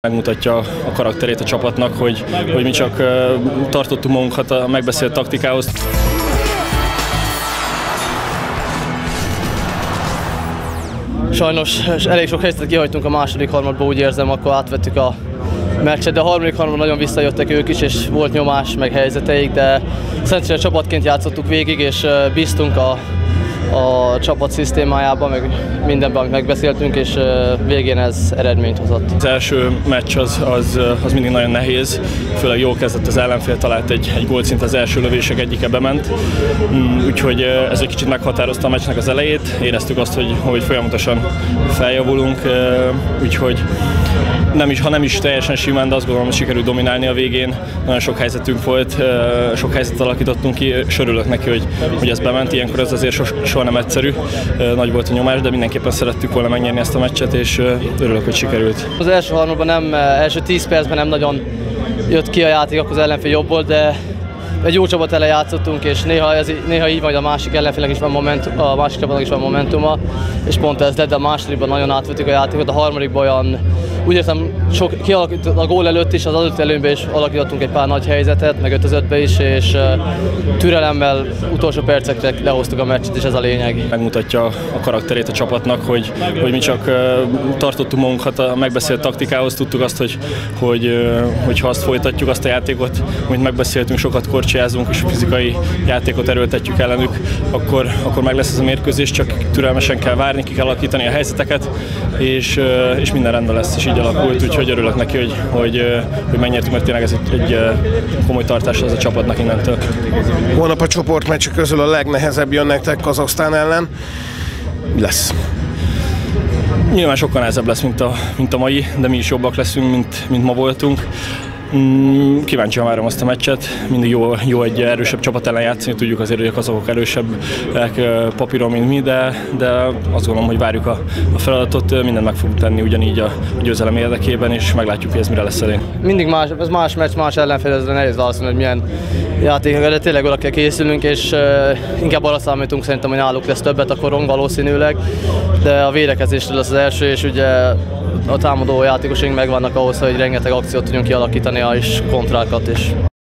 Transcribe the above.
Megmutatja a karakterét a csapatnak, hogy mi csak tartottunk magunkat a megbeszélt taktikához. Sajnos elég sok helyzetet kihagytunk a második harmadban, úgy érzem, akkor átvettük a meccset, de a harmadik harmadban nagyon visszajöttek ők is, és volt nyomás, meg helyzeteik, de szerencsére csapatként játszottuk végig, és bíztunk a csapat szisztémájában, meg mindenben, amit megbeszéltünk, és végén ez eredményt hozott. Az első meccs az mindig nagyon nehéz, főleg jól kezdett az ellenfél, talált egy gólt, szinte az első lövések egyike bement, úgyhogy ez egy kicsit meghatározta a meccsnek az elejét, éreztük azt, hogy folyamatosan feljavulunk, úgyhogy ha nem is teljesen simán, de azt gondolom, hogy sikerült dominálni a végén. Nagyon sok helyzetünk volt, sok helyzetet alakítottunk ki, és örülök neki, hogy ez bement. Ilyenkor ez azért soha nem egyszerű. Nagy volt a nyomás, de mindenképpen szerettük volna megnyerni ezt a meccset, és örülök, hogy sikerült. Az első harmadban első 10 percben nem nagyon jött ki a játék, akkor az ellenfél jobb volt, de egy jó csapat ellen játszottunk, és néha így vagy a másik ellenfélnek is van a másik csapatnak is van momentuma, és pont ez lett, de a másodikban nagyon átvettük a játékot, a harmadikban olyan, úgy értem, sok kialakított a gól előtt is, az adott előnyben is alakítottunk egy pár nagy helyzetet, meg 5-5-be is, és türelemmel utolsó percekre lehoztuk a meccset, és ez a lényeg. Megmutatja a karakterét a csapatnak, hogy mi csak tartottunk magunkat a megbeszélt taktikához, tudtuk azt, hogy ha azt folytatjuk, azt a játékot, amit megbeszéltünk, sokat korcsolyázunk, és fizikai játékot erőltetjük ellenük, akkor meg lesz ez a mérkőzés, csak türelmesen kell várni, ki kell alakítani a helyzeteket, és minden rendben lesz, és így alakult, úgyhogy örülök neki, hogy megnyertük, mert tényleg ez egy komoly tartás az a csapatnak innentől. Holnap a csoportmeccsek közül a legnehezebb jön nektek Kazahsztán ellen. Mi lesz? Nyilván sokkal nehezebb lesz, mint a mai, de mi is jobbak leszünk, mint ma voltunk. Kíváncsian várom azt a meccset, mindig jó egy erősebb csapat ellen játszani, tudjuk azért, hogy a kazahok erősebbek papíron, mint mi, de azt gondolom, hogy várjuk a feladatot, mindent meg fogunk tenni ugyanígy a győzelem érdekében, és meglátjuk, hogy ez mire lesz elég. Mindig más meccs, más ellenfél, ezzel nehéz válaszolni, hogy milyen játékok, de tényleg oda kell készülnünk, és inkább arra számítunk szerintem, hogy náluk lesz többet a korong valószínűleg, de a védekezésről lesz az első, és ugye a támadó játékosaink megvannak ahhoz, hogy rengeteg akciót tudjunk kialakítani, és kontrákat is.